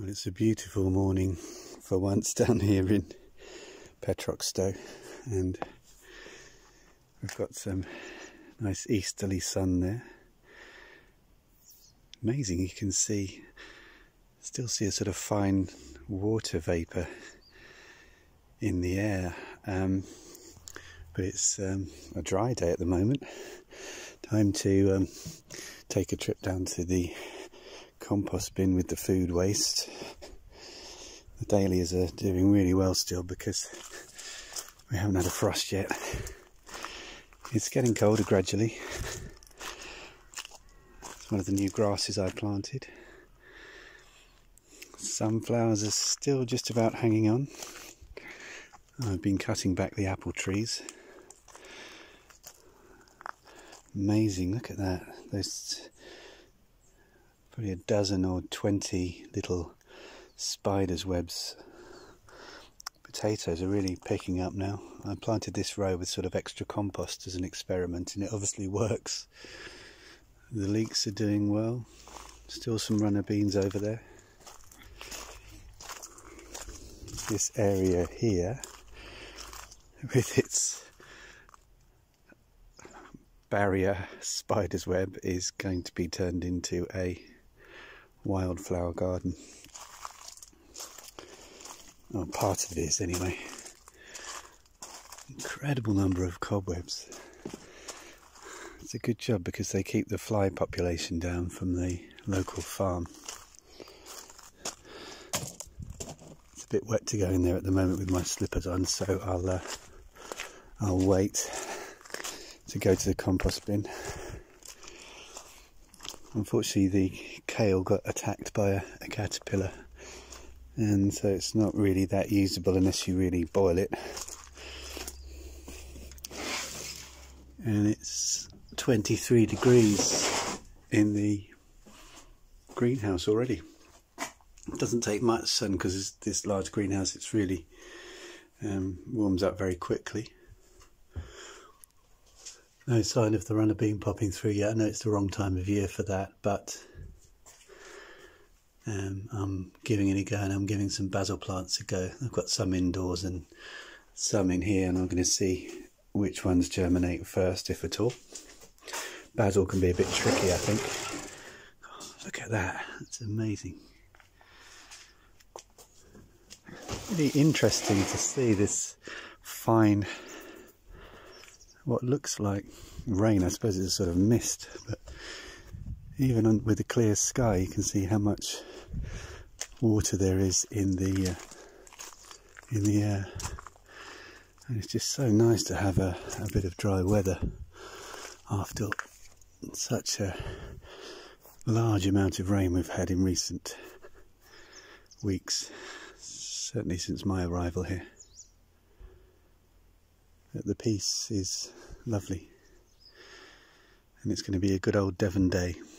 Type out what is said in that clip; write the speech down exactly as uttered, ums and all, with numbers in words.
Well, it's a beautiful morning for once down here in Petrockstow, and we've got some nice easterly sun there. Amazing, you can see, still see a sort of fine water vapour in the air, um, but it's um, a dry day at the moment. Time to um, take a trip down to the compost bin with the food waste. The dahlias are doing really well still because we haven't had a frost yet. It's getting colder gradually. It's one of the new grasses I planted. Sunflowers are still just about hanging on. I've been cutting back the apple trees. Amazing, look at that. There's probably a dozen or twenty little spiders' webs. Potatoes are really picking up now. I planted this row with sort of extra compost as an experiment, and it obviously works. The leeks are doing well. Still some runner beans over there. This area here, with its barrier spider's web, is going to be turned into a wildflower garden. Well, part of it is anyway. Incredible number of cobwebs. It's a good job because they keep the fly population down from the local farm. It's a bit wet to go in there at the moment with my slippers on, so I'll uh, I'll wait to go to the compost bin. Unfortunately, the kale got attacked by a, a caterpillar, and so it's not really that usable unless you really boil it. And it's twenty-three degrees in the greenhouse already. It doesn't take much sun because it's this large greenhouse. It's really um, warms up very quickly. No sign of the runner bean popping through yet. I know it's the wrong time of year for that, but um, I'm giving it a go, and I'm giving some basil plants a go. I've got some indoors and some in here, and I'm going to see which ones germinate first, if at all. Basil can be a bit tricky, I think. Oh, look at that, it's amazing. Really interesting to see this fine, what looks like rain. I suppose it's a sort of mist, but even on, with a clear sky, you can see how much water there is in the uh, in the air. And it's just so nice to have a, a bit of dry weather after such a large amount of rain we've had in recent weeks, certainly since my arrival here. The peace is lovely, and it's going to be a good old Devon day.